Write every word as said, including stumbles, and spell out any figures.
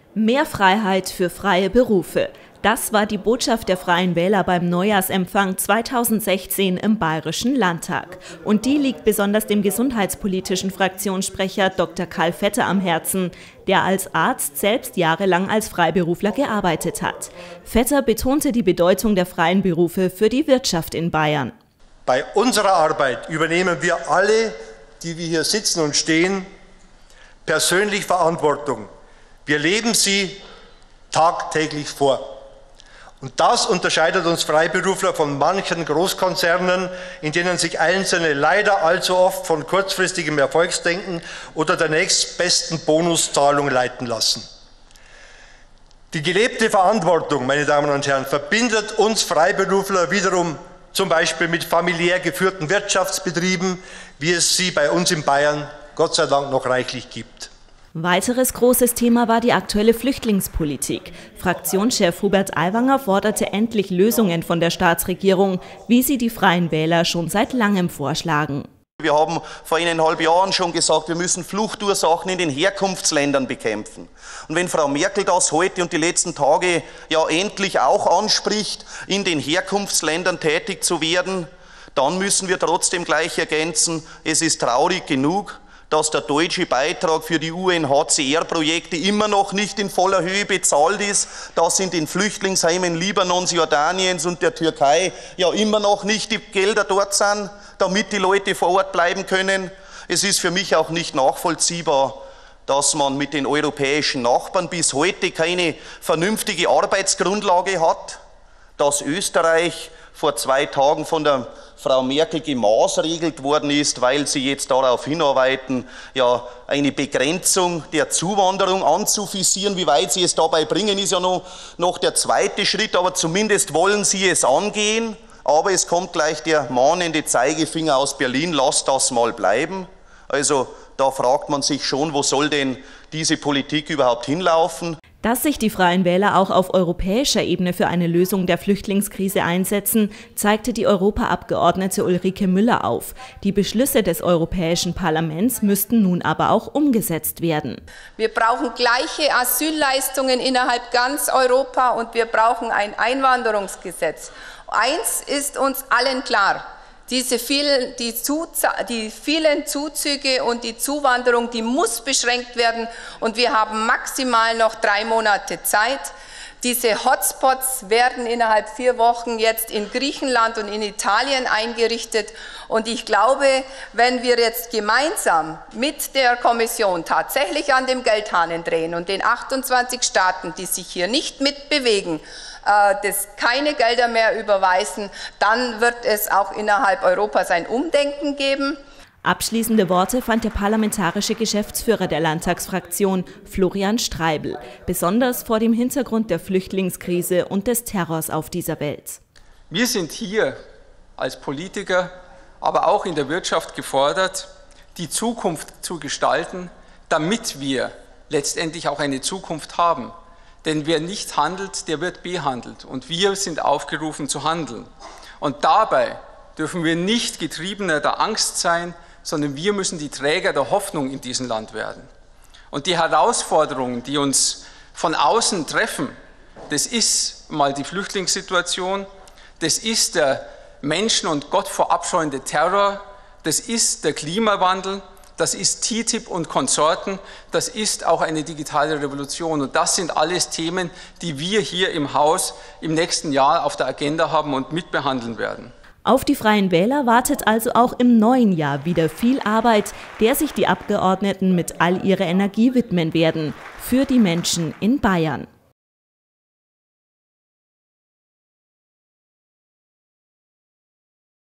Mehr Freiheit für freie Berufe. Das war die Botschaft der Freien Wähler beim Neujahrsempfang zweitausendsechzehn im Bayerischen Landtag. Und die liegt besonders dem gesundheitspolitischen Fraktionssprecher Doktor Karl Vetter am Herzen, der als Arzt selbst jahrelang als Freiberufler gearbeitet hat. Vetter betonte die Bedeutung der freien Berufe für die Wirtschaft in Bayern. Bei unserer Arbeit übernehmen wir alle, die wir hier sitzen und stehen, persönlich Verantwortung. Wir leben sie tagtäglich vor. Und das unterscheidet uns Freiberufler von manchen Großkonzernen, in denen sich Einzelne leider allzu oft von kurzfristigem Erfolgsdenken oder der nächstbesten Bonuszahlung leiten lassen. Die gelebte Verantwortung, meine Damen und Herren, verbindet uns Freiberufler wiederum zum Beispiel mit familiär geführten Wirtschaftsbetrieben, wie es sie bei uns in Bayern Gott sei Dank noch reichlich gibt. Weiteres großes Thema war die aktuelle Flüchtlingspolitik. Fraktionschef Hubert Aiwanger forderte endlich Lösungen von der Staatsregierung, wie sie die Freien Wähler schon seit langem vorschlagen. Wir haben vor eineinhalb Jahren schon gesagt, wir müssen Fluchtursachen in den Herkunftsländern bekämpfen. Und wenn Frau Merkel das heute und die letzten Tage ja endlich auch anspricht, in den Herkunftsländern tätig zu werden, dann müssen wir trotzdem gleich ergänzen, es ist traurig genug, dass der deutsche Beitrag für die U N H C R-Projekte immer noch nicht in voller Höhe bezahlt ist, dass in den Flüchtlingsheimen Libanons, Jordaniens und der Türkei ja immer noch nicht die Gelder dort sind, damit die Leute vor Ort bleiben können. Es ist für mich auch nicht nachvollziehbar, dass man mit den europäischen Nachbarn bis heute keine vernünftige Arbeitsgrundlage hat, dass Österreich vor zwei Tagen von der Frau Merkel gemaßregelt worden ist, weil sie jetzt darauf hinarbeiten, ja, eine Begrenzung der Zuwanderung anzuvisieren. Wie weit sie es dabei bringen, ist ja noch, noch der zweite Schritt, aber zumindest wollen sie es angehen. Aber es kommt gleich der mahnende Zeigefinger aus Berlin, lasst das mal bleiben. Also da fragt man sich schon, wo soll denn diese Politik überhaupt hinlaufen? Dass sich die Freien Wähler auch auf europäischer Ebene für eine Lösung der Flüchtlingskrise einsetzen, zeigte die Europaabgeordnete Ulrike Müller auf. Die Beschlüsse des Europäischen Parlaments müssten nun aber auch umgesetzt werden. Wir brauchen gleiche Asylleistungen innerhalb ganz Europa und wir brauchen ein Einwanderungsgesetz. Eins ist uns allen klar. Diese vielen, die, die vielen Zuzüge und die Zuwanderung, die muss beschränkt werden und wir haben maximal noch drei Monate Zeit. Diese Hotspots werden innerhalb vier Wochen jetzt in Griechenland und in Italien eingerichtet und ich glaube, wenn wir jetzt gemeinsam mit der Kommission tatsächlich an dem Geldhahn drehen und den achtundzwanzig Staaten, die sich hier nicht mitbewegen, das keine Gelder mehr überweisen, dann wird es auch innerhalb Europas ein Umdenken geben. Abschließende Worte fand der parlamentarische Geschäftsführer der Landtagsfraktion, Florian Streibl, besonders vor dem Hintergrund der Flüchtlingskrise und des Terrors auf dieser Welt. Wir sind hier als Politiker, aber auch in der Wirtschaft gefordert, die Zukunft zu gestalten, damit wir letztendlich auch eine Zukunft haben. Denn wer nicht handelt, der wird behandelt. Und wir sind aufgerufen zu handeln. Und dabei dürfen wir nicht Getriebener der Angst sein, sondern wir müssen die Träger der Hoffnung in diesem Land werden. Und die Herausforderungen, die uns von außen treffen, das ist mal die Flüchtlingssituation, das ist der Menschen- und Gott verabscheuende Terror, das ist der Klimawandel, das ist T T I P und Konsorten, das ist auch eine digitale Revolution. Und das sind alles Themen, die wir hier im Haus im nächsten Jahr auf der Agenda haben und mitbehandeln werden. Auf die Freien Wähler wartet also auch im neuen Jahr wieder viel Arbeit, der sich die Abgeordneten mit all ihrer Energie widmen werden, für die Menschen in Bayern.